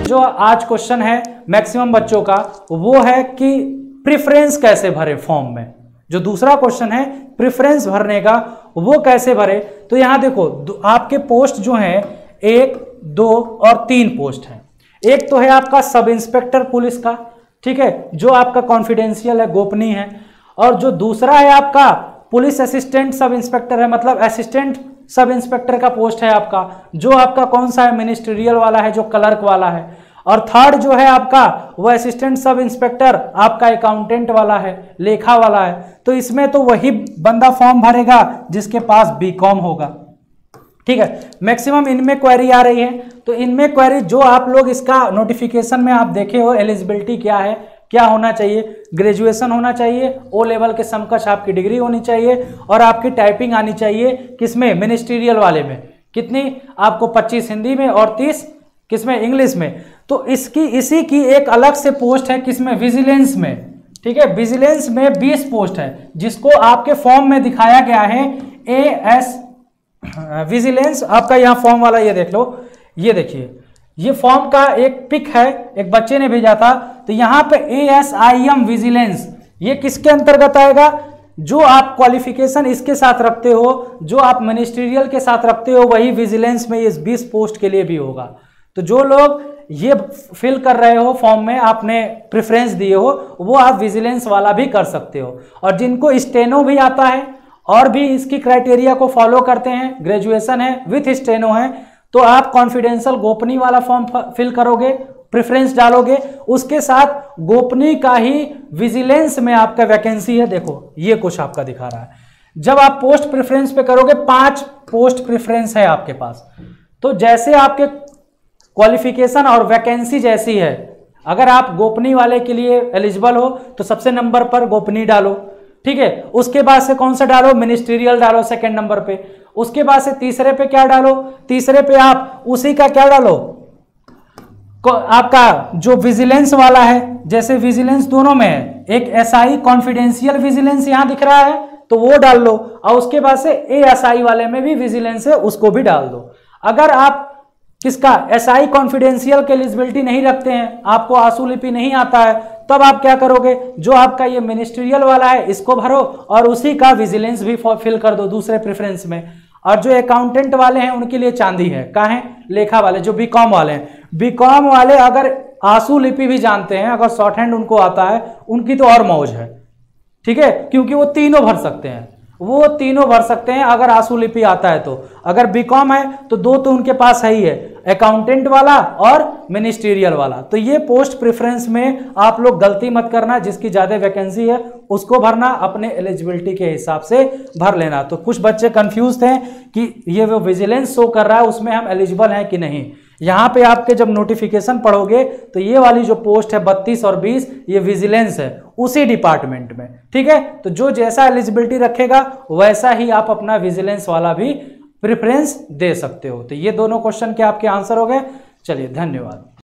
जो आज क्वेश्चन है मैक्सिमम बच्चों का वो है कि प्रेफरेंस कैसे भरे फॉर्म में। जो दूसरा क्वेश्चन है प्रेफरेंस भरने का वो कैसे भरे। तो यहां देखो आपके पोस्ट जो है 1, 2 और 3 पोस्ट है। एक तो है आपका सब इंस्पेक्टर पुलिस का, ठीक है, जो आपका कॉन्फिडेंशियल है, गोपनीय है। और जो दूसरा है आपका पुलिस असिस्टेंट सब इंस्पेक्टर है, मतलब असिस्टेंट सब इंस्पेक्टर का पोस्ट है आपका, जो आपका कौन सा है, मिनिस्ट्रियल वाला है, जो क्लर्क वाला है। और थर्ड जो है आपका वो असिस्टेंट सब इंस्पेक्टर आपका अकाउंटेंट वाला है, लेखा वाला है। तो इसमें तो वही बंदा फॉर्म भरेगा जिसके पास बीकॉम होगा, ठीक है। मैक्सिमम इनमें क्वेरी आ रही है। तो इनमें क्वेरी जो आप लोग इसका नोटिफिकेशन में आप देखे हो, एलिजिबिलिटी क्या है, क्या होना चाहिए, ग्रेजुएशन होना चाहिए, ओ लेवल के समकक्ष आपकी डिग्री होनी चाहिए और आपकी टाइपिंग आनी चाहिए। किसमें, मिनिस्ट्रियल वाले में। कितनी आपको 25 हिंदी में और 30 किसमें, इंग्लिश में। तो इसी की एक अलग से पोस्ट है किसमें, विजिलेंस में, ठीक है। विजिलेंस में 20 पोस्ट है जिसको आपके फॉर्म में दिखाया गया है AS विजिलेंस। आपका यहाँ फॉर्म वाला ये देख लो, ये देखिए, ये फॉर्म का एक पिक है, एक बच्चे ने भेजा था। तो यहाँ पे ASIM विजिलेंस, ये किसके अंतर्गत आएगा, जो आप क्वालिफिकेशन इसके साथ रखते हो, जो आप मिनिस्ट्रियल के साथ रखते हो, वही विजिलेंस में इस 20 पोस्ट के लिए भी होगा। तो जो लोग ये फिल कर रहे हो फॉर्म में, आपने प्रेफरेंस दिए हो, वो आप विजिलेंस वाला भी कर सकते हो। और जिनको स्टेनो भी आता है और भी इसकी क्राइटेरिया को फॉलो करते हैं, ग्रेजुएशन है विथ स्टेनो है, तो आप कॉन्फिडेंशियल गोपनीय वाला फॉर्म फिल करोगे, प्रेफरेंस डालोगे, उसके साथ गोपनीय का ही विजिलेंस में आपका वैकेंसी है। देखो ये कुछ आपका दिखा रहा है। जब आप पोस्ट प्रेफरेंस पे करोगे, 5 पोस्ट प्रेफरेंस है आपके पास। तो जैसे आपके क्वालिफिकेशन और वैकेंसी जैसी है, अगर आप गोपनीय वाले के लिए एलिजिबल हो तो सबसे नंबर पर गोपनीय डालो, ठीक है। उसके बाद से कौन सा डालो, मिनिस्ट्रियल डालो सेकंड नंबर पे। उसके बाद से तीसरे पे क्या डालो, तीसरे पे आप उसी का क्या डालो, आपका जो विजिलेंस वाला है, जैसे विजिलेंस दोनों में है, एक SI कॉन्फिडेंशियल विजिलेंस यहां दिख रहा है तो वो डाल लो, और उसके बाद से ASI वाले में भी विजिलेंस है, उसको भी डाल दो। अगर आप किसका SI कॉन्फिडेंशियल के एलिजिबिलिटी नहीं रखते हैं, आपको आशुलिपि नहीं आता है, तब आप क्या करोगे, जो आपका ये मिनिस्ट्रियल वाला है इसको भरो और उसी का विजिलेंस भी फिल कर दो दूसरे प्रेफरेंस में। और जो अकाउंटेंट वाले हैं उनके लिए चांदी है, कहाँ है, लेखा वाले, जो बीकॉम वाले हैं। बीकॉम वाले अगर आशुलिपि भी जानते हैं, अगर शॉर्ट हैंड उनको आता है, उनकी तो और मौज है, ठीक है, क्योंकि वो तीनों भर सकते हैं, वो तीनों भर सकते हैं अगर आशुलिपि आता है तो। अगर बीकॉम है तो 2 तो उनके पास है ही है, अकाउंटेंट वाला और मिनिस्ट्रियल वाला। तो ये पोस्ट प्रेफरेंस में आप लोग गलती मत करना, जिसकी ज्यादा वैकेंसी है उसको भरना, अपने एलिजिबिलिटी के हिसाब से भर लेना। तो कुछ बच्चे कंफ्यूज थे कि ये वो विजिलेंस शो कर रहा है उसमें हम एलिजिबल हैं कि नहीं। यहाँ पे आपके जब नोटिफिकेशन पढ़ोगे तो ये वाली जो पोस्ट है 32 और 20, ये विजिलेंस है उसी डिपार्टमेंट में, ठीक है। तो जो जैसा एलिजिबिलिटी रखेगा वैसा ही आप अपना विजिलेंस वाला भी प्रेफरेंस दे सकते हो। तो ये दोनों क्वेश्चन के आपके आंसर हो गए। चलिए धन्यवाद।